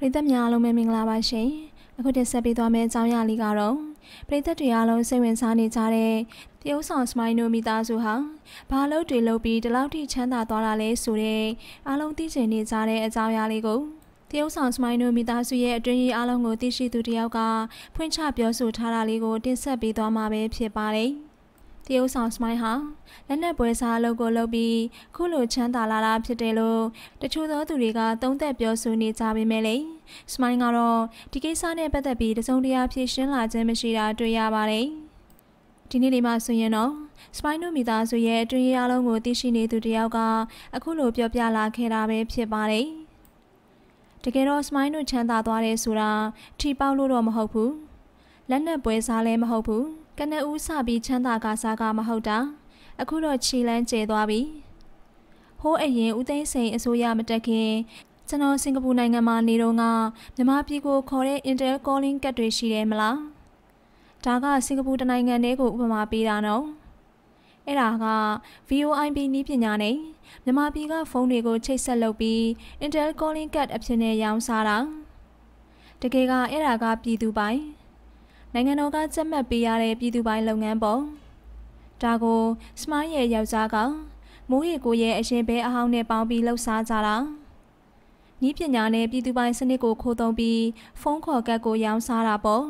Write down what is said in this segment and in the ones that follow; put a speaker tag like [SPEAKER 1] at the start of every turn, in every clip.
[SPEAKER 1] ရိသတ်များအားလုံးပဲမင်္ဂလာပါရှင်အခုတက်ဆက်ပေးသွားမယ့်အကြောင်းအရာလေးကတော့ပရိသတ်တွေအားလုံးစိတ်ဝင်စားနေကြတဲ့တရုတ်ဆောင်စမိုင်းနိုမိသားစုဟာဘာလို့တွေလုပ်ပြီးဒီလောက်ထိချမ်းသာသွားတာလဲဆိုတဲ့အားလုံးသိချင်နေကြတဲ့အကြောင်းအရာလေးကိုတရုတ်ဆောင်စမိုင်းနိုမိသားစုရဲ့အတွင်းရေးအားလုံးကိုသိရှိသူတယောက်ကဖွင့်ချပြောဆိုထားတာလေးကိုတင်ဆက်ပေးသွားမှာပဲဖြစ်ပါတယ်တရုတ်ဆောင်စမိုင်းဟာလက်နက်ပွဲစားအလုပ်ကိုလုပ်ပြီးခုလိုချမ်းသာလာတာဖြစ်တယ်လို့တချို့သောသူတွေကသုံးသပ်ပြောဆိုနေကြပေမဲ့လေစမိုင်းကတော့ဒီကိစ္စနဲ့ပတ်သက်ပြီးတစုံတရာဖြေရှင်းလာခြင်းမရှိတာတွေ့ရပါတယ်ဒီနေ့လေးမှဆိုရင်တော့စမိုင်းတို့မိသားစုရဲ့အတွင်းရေးအလုံးကိုသိရှိနေသူတယောက်ကအခုလိုပြောပြလာခဲ့တာပဲဖြစ်ပါတယ်တကယ်တော့စမိုင်းတို့ချမ်းသာသွားတယ်ဆိုတာထိပေါက်လို့တော့မဟုတ်ဘူးလက်နက်ပွဲစားလည်းမဟုတ်ဘူးကနဦးစပြီးချမ်းသာကစားကမဟုတ်တာအခုတော့ခြေလန်းကျဲသွားပြီဟိုးအရင်ဦးသိန်းစိန်အစိုးရမတက်ခင်ကျွန်တော်စင်ကာပူနိုင်ငံမှာနေတော့ကမြန်မာပြည်ကိုခေါ်တဲ့ Intel calling ကတ်တွေရှိတယ်မလားဒါကစင်ကာပူတနိုင်ငံတည်းကိုဥပမာပေးတာနော်အဲ့ဒါက VoIP နည်းပညာနဲ့မြန်မာပြည်ကဖုန်းတွေကိုချိတ်ဆက်လုပ်ပြီး Intel calling ကတ်အဖြစ်နဲ့ရောင်းစားတာတကယ်ကအဲ့ဒါကပြည်သူပိုင်နိုင်ငံတော်ကစက်မှတ်ပေးရတဲ့ပြည်သူပိုင်လုပ်ငန်းပေါ့ဒါကိုစမိုင်းရဲ့ယောက်ျားကမိုးရီကိုရဲ့အရင်ဘဲအဟောင်းနဲ့ပေါင်းပြီးလှုပ်ရှားကြတာဤပညာနဲ့ပြည်သူပိုင်စနစ်ကိုခိုးသုံးပြီးဖုန်းခေါ်ကတ်ကိုရောင်းစားတာပေါ့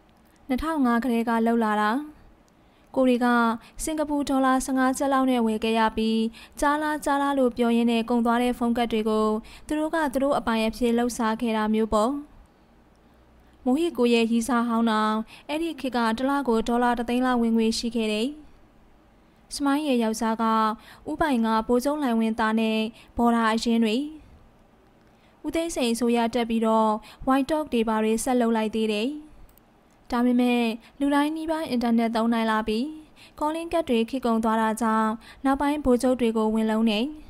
[SPEAKER 1] 2005ခရဲကလှုပ်လာတာကိုရီကစင်ကာပူဒေါ်လာ15ကျပ်လောက်နဲ့ဝယ်ခဲ့ရပြီးကြားလားလို့ပြောရင်းနဲ့ကုန်သွားတဲ့ဖုန်းကတ်တွေကိုသူတို့အပိုင်အဖြစ်လှုပ်ရှားခဲ့တာမျိုးပေါ့မိုးရီကိုရဲ့ရီစာဟောင်းတော်အဲ့ဒီခေတ်ကတစ်လကိုဒေါ်လာ3သိန်းလောက်ဝင်ငွေရှိခဲ့တယ်စမိုင်းရဲ့ယောက်ျားကဥပိုင်ကပိုးကျုံလိုင်ဝင်သားနဲ့ဘော်ဒါအရင်တွေဦးသိန်းစိန်ဆိုရတက်ပြီးတော့ white dog တွေပါတွေဆက်လုပ်လိုက်သေးတယ်ဒါပေမဲ့လူတိုင်းနှီးပိုင်းအင်တာနက်သုံးနိုင်လာပြီး calling ကတ်တွေခေတ်ကုန်သွားတာကြောင့်နောက်ပိုင်းဗိုလ်ချုပ်တွေကိုဝင်လုံးနေ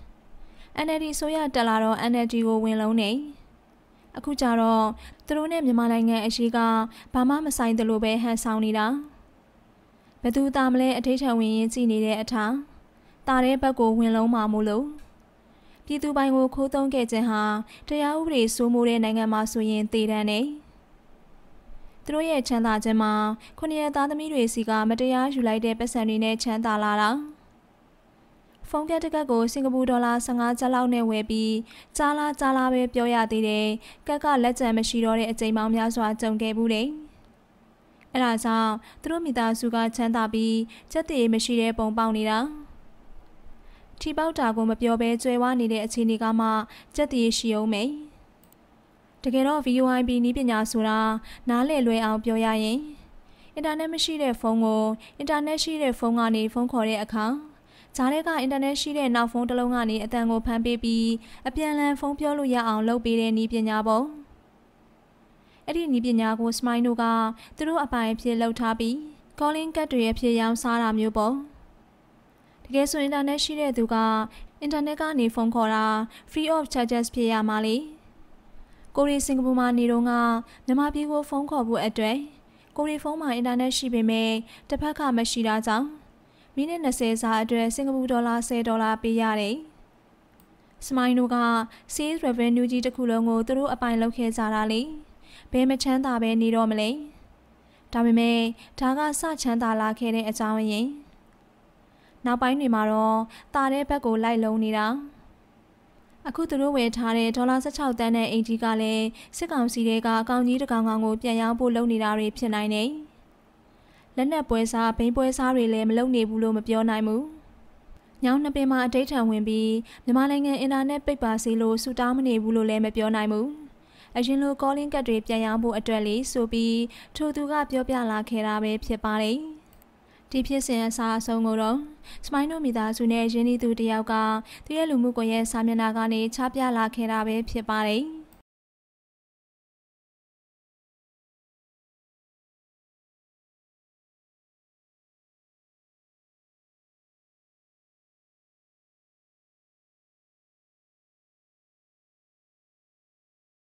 [SPEAKER 1] NLD ဆိုရတက်လာတော့ NLD ကိုဝင်လုံးနေအခုကြတော့သူတို့နဲ့မြန်မာနိုင်ငံအရှိကဘာမှမဆိုင်တယ်လို့ပဲဟန်ဆောင်နေတာဘယ်သူသားမလဲအထိတ်ထဝင်ရင်ကြည်နေတဲ့အထာတာတဲ့ဘက်ကိုဝင်လုံးမှာမို့လို့ပြည်သူပိုင်ကိုခိုးသုံးခဲ့ခြင်းဟာတရားဥပဒေစိုးမိုးတဲ့နိုင်ငံမှာဆိုရင်တည်တံ့နေသူတို့ရဲ့ချမ်းသာခြင်းမှာ9ရက်သားသမီးတွေစီကမတရားယူလိုက်တဲ့ပတ်စံတွေနဲ့ချမ်းသာလာတာဖုန်းကတ်တကတ်ကိုစင်ကာပူဒေါ်လာ15ကျပ်လောက်နဲ့ဝယ်ပြီးကြားလားပဲပြောရသေးတယ်ကတ်ကလက်ကျန်မရှိတော့တဲ့အချိန်ပေါင်းများစွာကြုံခဲ့ဘူးတယ်အဲ့ဒါကြောင့်သူတို့မိသားစုကချမ်းသာပြီးစက်တည်မရှိတဲ့ပုံပေါက်နေတာထိပေါက်တာကိုမပြောဘဲကျွဲဝါနေတဲ့အခြေအနေကမှစက်တည်ရှိအောင်မယ်တကယ်တော့ VoIP နည်းပညာဆိုတာနားလည်လွယ်အောင်ပြောရရင်အင်တာနက်မရှိတဲ့ဖုန်းကိုအင်တာနက်ရှိတဲ့ဖုန်းကနေဖုန်းခေါ်တဲ့အခါဂျားထဲကအင်တာနက်ရှိတဲ့နောက်ဖုန်းတစ်လုံးကနေအတန်ကိုဖမ်းပေးပြီးအပြန်အလှန်ဖုန်းပြောလို့ရအောင်လုပ်ပေးတဲ့နည်းပညာပေါ့အဲ့ဒီနည်းပညာကိုစမိုင်းတို့ကသူတို့အပိုင်အဖြစ်လှုပ်ထားပြီး calling ကတ်တွေအဖြစ်ရောင်းစားတာမျိုးပေါ့တကယ်ဆိုအင်တာနက်ရှိတဲ့သူကအင်တာနက်ကနေဖုန်းခေါ်တာ free of charges ဖြစ်ရမှာလေကိုရီစင်ကာပူမှာနေတော့ကမြန်မာပြည်ကိုဖုန်းခေါ်ဖို့အတွက်ကိုရီဖုန်းမှာအင်တာနက်ရှိပေမဲ့တစ်ဖက်ကမရှိတာကြောင့်မိနစ်20စာအတွက်စင်ကာပူဒေါ်လာ$10ပေးရတယ်စမိုင်းတို့က sales revenue ကြီးတစ်ခုလုံးကိုသူတို့အပိုင်လုပ်ခဲ့ကြတာလေဘယ်မချမ်းသာပဲနေတော့မလဲဒါပေမဲ့ဒါကစချမ်းသာလာခဲ့တဲ့အကြောင်းရင်းနောက်ပိုင်းတွေမှာတော့တာတဲ့ဘက်ကိုလိုက်လုံးနေတာအခုသူတို့ဝယ်ထားတဲ့ဒေါ်လာ16သန်းနဲ့အင်ဂျီကလည်းစစ်ကောင်စီတွေကအကောင့်ကြီးတစ်ကောင်ကိုပြန်ရောင်းဖို့လုပ်နေတာတွေဖြစ်နိုင်တယ်လက်နက်ပွဲစားဘိန်းပွဲစားတွေလည်းမလုပ်နေဘူးလို့မပြောနိုင်ဘူးညောင်နှစ်ပင်မှာအတိတ်ထံဝင်ပြီးမြန်မာနိုင်ငံအင်တာနက်ပိတ်ပါစေလို့ဆူတောင်းမနေဘူးလို့လည်းမပြောနိုင်ဘူးအရင်လို calling ကတ်တွေပြန်ရောင်းဖို့အတွက်လေးဆိုပြီးထိုသူကပြောပြလာခဲ့တာပဲဖြစ်ပါတယ်ဒီဖြစ်စဉ်အစားအဆုံးကိုတော့စမိုင်းတို့မိသားစုနဲ့ရင်းနှီးသူတယောက်ကသူရဲ့လူမှုကွန်ရက်စာမျက်နှာကနေချပြလာခဲ့တာပဲဖြစ်ပါတယ်